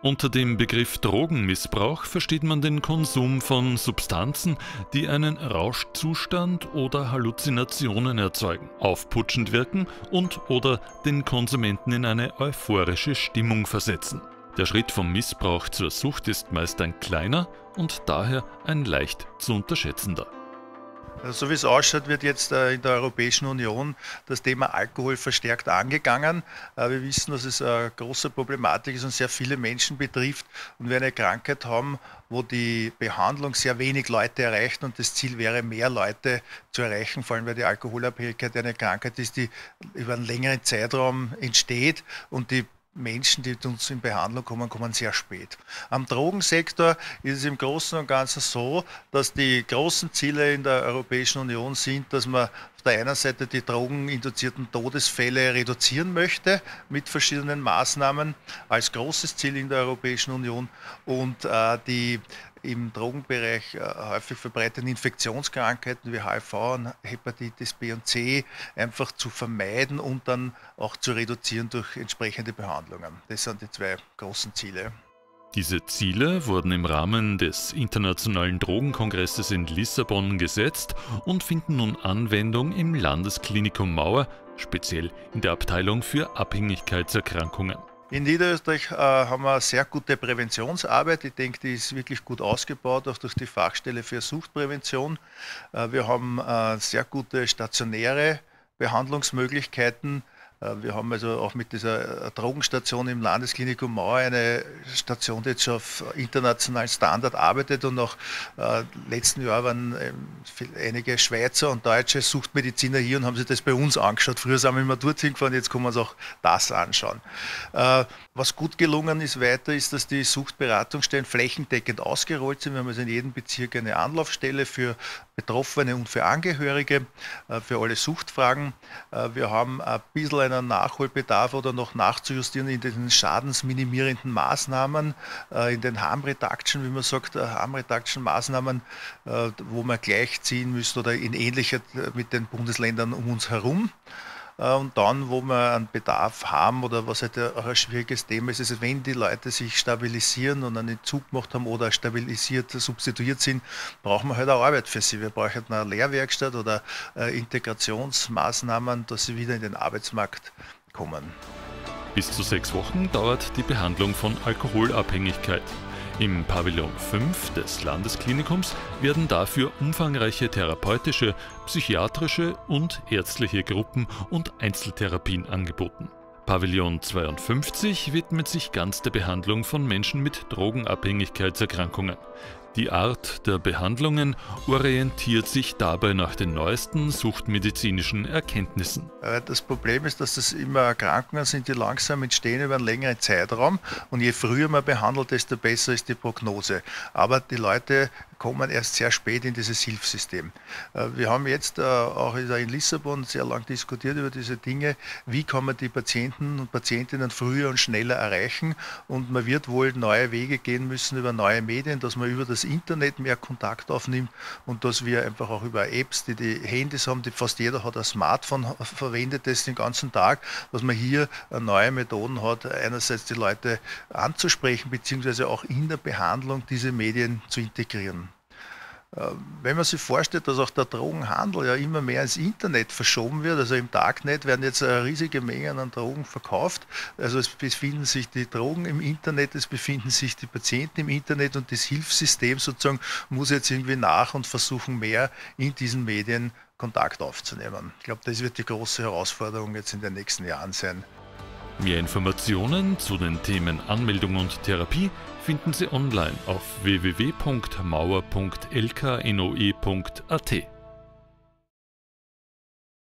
Unter dem Begriff Drogenmissbrauch versteht man den Konsum von Substanzen, die einen Rauschzustand oder Halluzinationen erzeugen, aufputschend wirken und/oder den Konsumenten in eine euphorische Stimmung versetzen. Der Schritt vom Missbrauch zur Sucht ist meist ein kleiner und daher ein leicht zu unterschätzender. So wie es ausschaut, wird jetzt in der Europäischen Union das Thema Alkohol verstärkt angegangen. Wir wissen, dass es eine große Problematik ist und sehr viele Menschen betrifft. Und wir eine Krankheit haben, wo die Behandlung sehr wenig Leute erreicht und das Ziel wäre, mehr Leute zu erreichen, vor allem weil die Alkoholabhängigkeit eine Krankheit ist, die über einen längeren Zeitraum entsteht und die Menschen, die zu uns in Behandlung kommen, kommen sehr spät. Am Drogensektor ist es im Großen und Ganzen so, dass die großen Ziele in der Europäischen Union sind, dass man auf der einen Seite die drogeninduzierten Todesfälle reduzieren möchte mit verschiedenen Maßnahmen als großes Ziel in der Europäischen Union und die im Drogenbereich häufig verbreiteten Infektionskrankheiten wie HIV und Hepatitis B und C einfach zu vermeiden und dann auch zu reduzieren durch entsprechende Behandlungen. Das sind die zwei großen Ziele. Diese Ziele wurden im Rahmen des Internationalen Drogenkongresses in Lissabon gesetzt und finden nun Anwendung im Landesklinikum Mauer, speziell in der Abteilung für Abhängigkeitserkrankungen. In Niederösterreich haben wir eine sehr gute Präventionsarbeit. Ich denke, die ist wirklich gut ausgebaut, auch durch die Fachstelle für Suchtprävention. Wir haben sehr gute stationäre Behandlungsmöglichkeiten. Wir haben also auch mit dieser Drogenstation im Landesklinikum Mauer eine Station, die jetzt schon auf internationalen Standard arbeitet und auch letzten Jahr waren einige Schweizer und deutsche Suchtmediziner hier und haben sich das bei uns angeschaut. Früher sind wir immer dorthin gefahren, jetzt können wir uns auch das anschauen. Was gut gelungen ist weiter, ist, dass die Suchtberatungsstellen flächendeckend ausgerollt sind. Wir haben also in jedem Bezirk eine Anlaufstelle für Betroffene und für Angehörige, für alle Suchtfragen. Wir haben ein bisschen einen Nachholbedarf oder noch nachzujustieren in den schadensminimierenden Maßnahmen, in den Harm Reduction, wie man sagt, Harm Reduction Maßnahmen, wo wir gleichziehen müssen oder in Ähnlichkeit mit den Bundesländern um uns herum. Und dann, wo wir einen Bedarf haben oder was halt auch ein schwieriges Thema ist, ist, wenn die Leute sich stabilisieren und einen Entzug gemacht haben oder stabilisiert, substituiert sind, brauchen wir halt auch Arbeit für sie. Wir brauchen eine Lehrwerkstatt oder Integrationsmaßnahmen, dass sie wieder in den Arbeitsmarkt kommen. Bis zu 6 Wochen dauert die Behandlung von Alkoholabhängigkeit. Im Pavillon 5 des Landesklinikums werden dafür umfangreiche therapeutische, psychiatrische und ärztliche Gruppen- und Einzeltherapien angeboten. Pavillon 52 widmet sich ganz der Behandlung von Menschen mit Drogenabhängigkeitserkrankungen. Die Art der Behandlungen orientiert sich dabei nach den neuesten suchtmedizinischen Erkenntnissen. Das Problem ist, dass das immer Erkrankungen sind, die langsam entstehen über einen längeren Zeitraum. Und je früher man behandelt, desto besser ist die Prognose. Aber die Leute kommen erst sehr spät in dieses Hilfssystem. Wir haben jetzt auch in Lissabon sehr lang diskutiert über diese Dinge. Wie kann man die Patienten und Patientinnen früher und schneller erreichen? Und man wird wohl neue Wege gehen müssen über neue Medien, dass man über das Internet mehr Kontakt aufnimmt und dass wir einfach auch über Apps, die Handys haben, die fast jeder hat ein Smartphone, verwendet das den ganzen Tag, dass man hier neue Methoden hat, einerseits die Leute anzusprechen, beziehungsweise auch in der Behandlung diese Medien zu integrieren. Wenn man sich vorstellt, dass auch der Drogenhandel ja immer mehr ins Internet verschoben wird, also im Darknet werden jetzt riesige Mengen an Drogen verkauft, also es befinden sich die Drogen im Internet, es befinden sich die Patienten im Internet und das Hilfssystem sozusagen muss jetzt irgendwie nach und versuchen mehr in diesen Medien Kontakt aufzunehmen. Ich glaube, das wird die große Herausforderung jetzt in den nächsten Jahren sein. Mehr Informationen zu den Themen Anmeldung und Therapie finden Sie online auf www.mauer.lknoe.at.